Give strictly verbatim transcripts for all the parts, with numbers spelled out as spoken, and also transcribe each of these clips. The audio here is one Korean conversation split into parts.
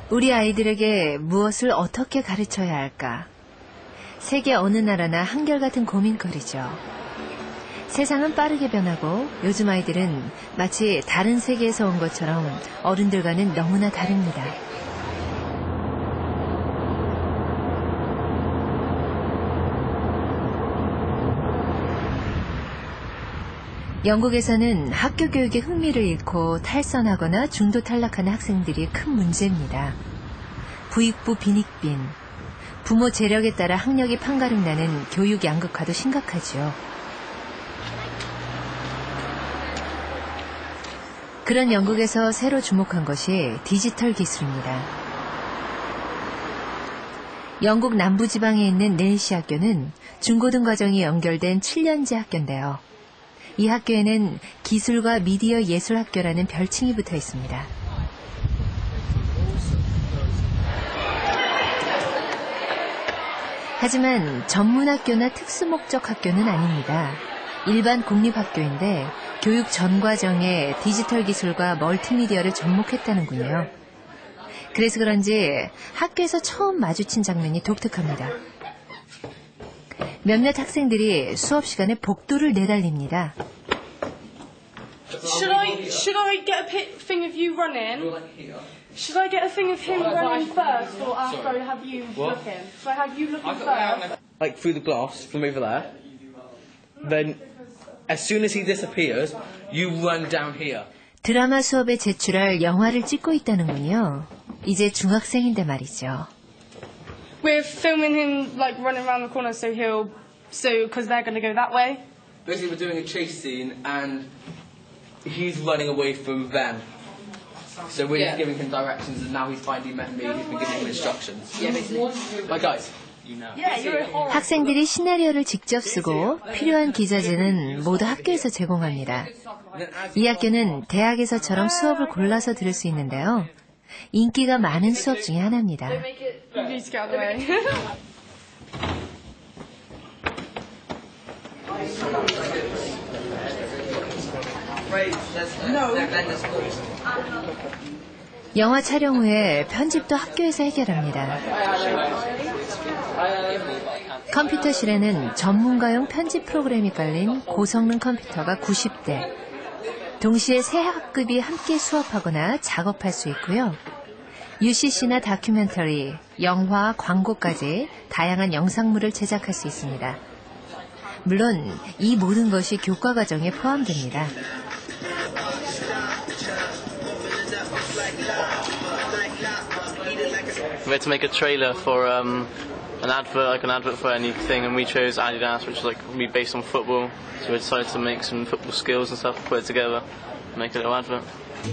우리 아이들에게 무엇을 어떻게 가르쳐야 할까? 세계 어느 나라나 한결같은 고민거리죠. 세상은 빠르게 변하고 요즘 아이들은 마치 다른 세계에서 온 것처럼 어른들과는 너무나 다릅니다. 영국에서는 학교 교육에 흥미를 잃고 탈선하거나 중도 탈락하는 학생들이 큰 문제입니다. 부익부 빈익빈, 부모 재력에 따라 학력이 판가름 나는 교육 양극화도 심각하죠. 그런 영국에서 새로 주목한 것이 디지털 기술입니다. 영국 남부지방에 있는 넬시 학교는 중고등 과정이 연결된 칠 년제 학교인데요. 이 학교에는 기술과 미디어 예술 학교라는 별칭이 붙어 있습니다. 하지만 전문학교나 특수목적 학교는 아닙니다. 일반 공립학교인데 교육 전 과정에 디지털 기술과 멀티미디어를 접목했다는군요. 그래서 그런지 학교에서 처음 마주친 장면이 독특합니다. 몇몇 학생들이 수업 시간에 복도를 내달립니다. Should I should I get a thing of you running? Should I get a thing of him running first, or after I have you looking? Should I have you looking first? Like through the glass from over there. Then, as soon as he disappears, you run down here. 드라마 수업에 제출할 영화를 찍고 있다는군요. 이제 중학생인데 말이죠. We're filming him like running around the corner, so he'll so because they're going to go that way. Basically, we're doing a chase scene, and he's running away from them. So we're Yeah. just giving him directions, and now he's finally met me. He's been giving him instructions. Yeah, basically. Like guys, you know. Yeah, you're a horror. 학생들이 시나리오를 직접 쓰고 필요한 기자재는 모두 학교에서 제공합니다. 이 학교는 대학에서처럼 수업을 골라서 들을 수 있는데요. 인기가 많은 수업 중에 하나입니다. You need to get out of the way. 영화 촬영 후에 편집도 학교에서 해결합니다. 컴퓨터실에는 전문가용 편집 프로그램이 깔린 고성능 컴퓨터가 구십 대. 동시에 세 학급이 함께 수업하거나 작업할 수 있고요. 유씨씨나 다큐멘터리, 영화, 광고까지 다양한 영상물을 제작할 수 있습니다. 물론 이 모든 것이 교과 과정에 포함됩니다. We had to make a trailer for um, an advert, like an advert for anything, and we chose Adidas, which is like we based on football. So we decided to make some football skills and stuff, put it together, make a little advert.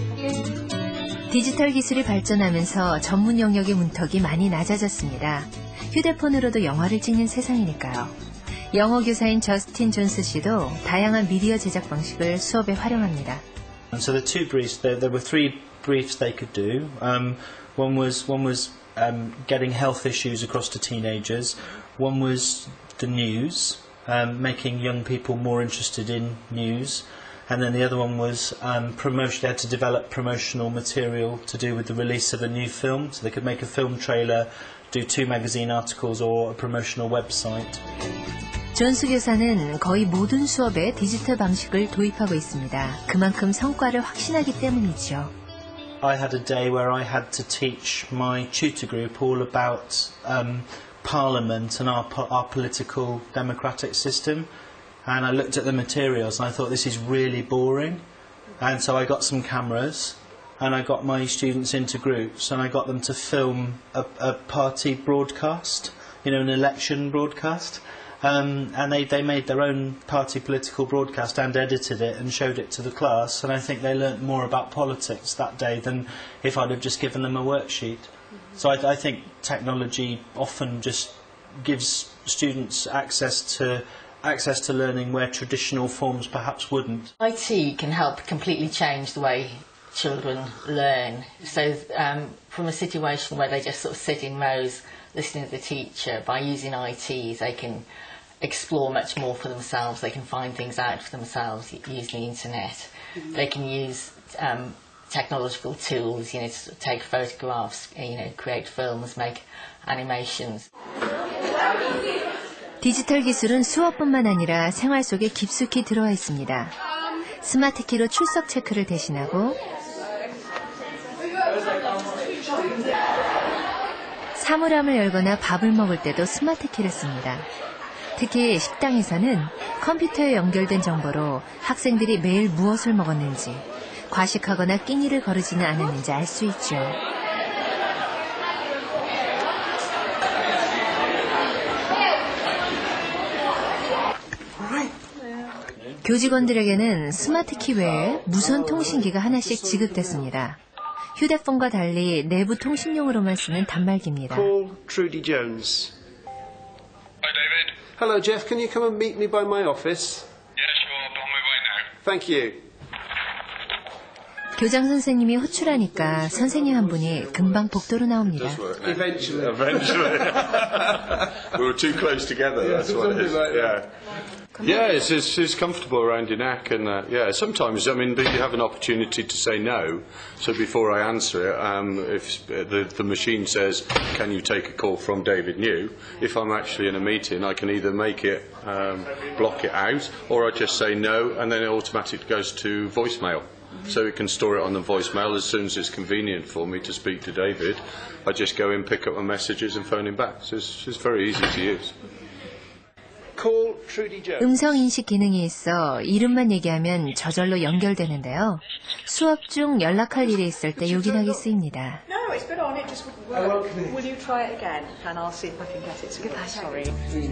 디지털 기술이 발전하면서 전문 영역의 문턱이 많이 낮아졌습니다. 휴대폰으로도 영화를 찍는 세상이니까요. 영어 교사인 저스틴 존스 씨도 다양한 미디어 제작 방식을 수업에 활용합니다. So the two briefs, there, there were three briefs they could do. Um, one was one was um, getting health issues across to teenagers. One was the news, um, making young people more interested in news. And then the other one was um, promotion. They had to develop promotional material to do with the release of a new film. So they could make a film trailer, do two magazine articles or a promotional website. 존스 교사는 거의 모든 수업에 디지털 방식을 도입하고 있습니다. 그만큼 성과를 확신하기 때문이죠. I had a day where I had to teach my tutor group all about um, Parliament and our, our political democratic system. And I looked at the materials and I thought this is really boring. And so I got some cameras and I got my students into groups and I got them to film a, a party broadcast, you know, an election broadcast. Um, and they, they made their own party political broadcast and edited it and showed it to the class. And I think they learnt more about politics that day than if I'd have just given them a worksheet. So I, I think technology often just gives students access to access to learning where traditional forms perhaps wouldn't. I T can help completely change the way children learn. So um, from a situation where they just sort of sit in rows listening to the teacher, by using I Ts they can explore much more for themselves. They can find things out for themselves using the internet. Mm-hmm. They can use um, technological tools, you know, to take photographs, you know, create films, make animations. 디지털 기술은 수업뿐만 아니라 생활 속에 깊숙이 들어와 있습니다. 스마트키로 출석 체크를 대신하고 사물함을 열거나 밥을 먹을 때도 스마트키를 씁니다. 특히 식당에서는 컴퓨터에 연결된 정보로 학생들이 매일 무엇을 먹었는지, 과식하거나 끼니를 거르지는 않았는지 알 수 있죠. 교직원들에게는 스마트키 외에 무선 통신기가 하나씩 지급됐습니다. 휴대폰과 달리 내부 통신용으로만 쓰는 단말기입니다. Call Trudy Jones. Hi, David. Hello, Jeff. Can you come and meet me by my office? Yeah, sure. I'm on my way now. Thank you. 교장 선생님이 호출하니까 선생님 한 분이 금방 복도로 나옵니다. Eventually. Eventually. We were too close together, that's what it is. Yeah. Yeah, it's, it's, it's comfortable around your neck, and uh, yeah, sometimes, I mean, you have an opportunity to say no, so before I answer it, um, if the, the machine says, can you take a call from David New, if I'm actually in a meeting, I can either make it, um, block it out, or I just say no, and then it automatically goes to voicemail. So it can store it on the voicemail as soon as it's convenient for me to speak to David. I just go in, pick up my messages and phone him back. So it's, it's very easy to use. Call Trudy Jones. 음성 인식 기능이 있어 이름만 얘기하면 저절로 연결되는데요. 수업 중 연락할 일이 있을 때 요긴하게 쓰입니다. No, it's been on, it just wouldn't work. Will you try it again? And I'll see if I can get it to get that. Sorry.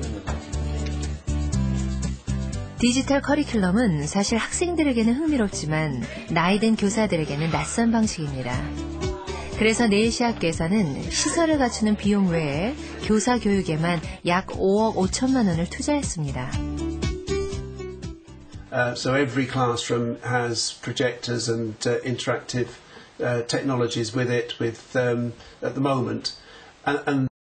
디지털 커리큘럼은 사실 학생들에게는 흥미롭지만 나이 든 교사들에게는 낯선 방식입니다. 그래서 내일시학교에서는 시설을 갖추는 비용 외에 교사 교육에만 약 오억 오천만 원을 투자했습니다. Uh, so every classroom has projectors and uh, interactive uh, technologies with it with um, at the moment. And, and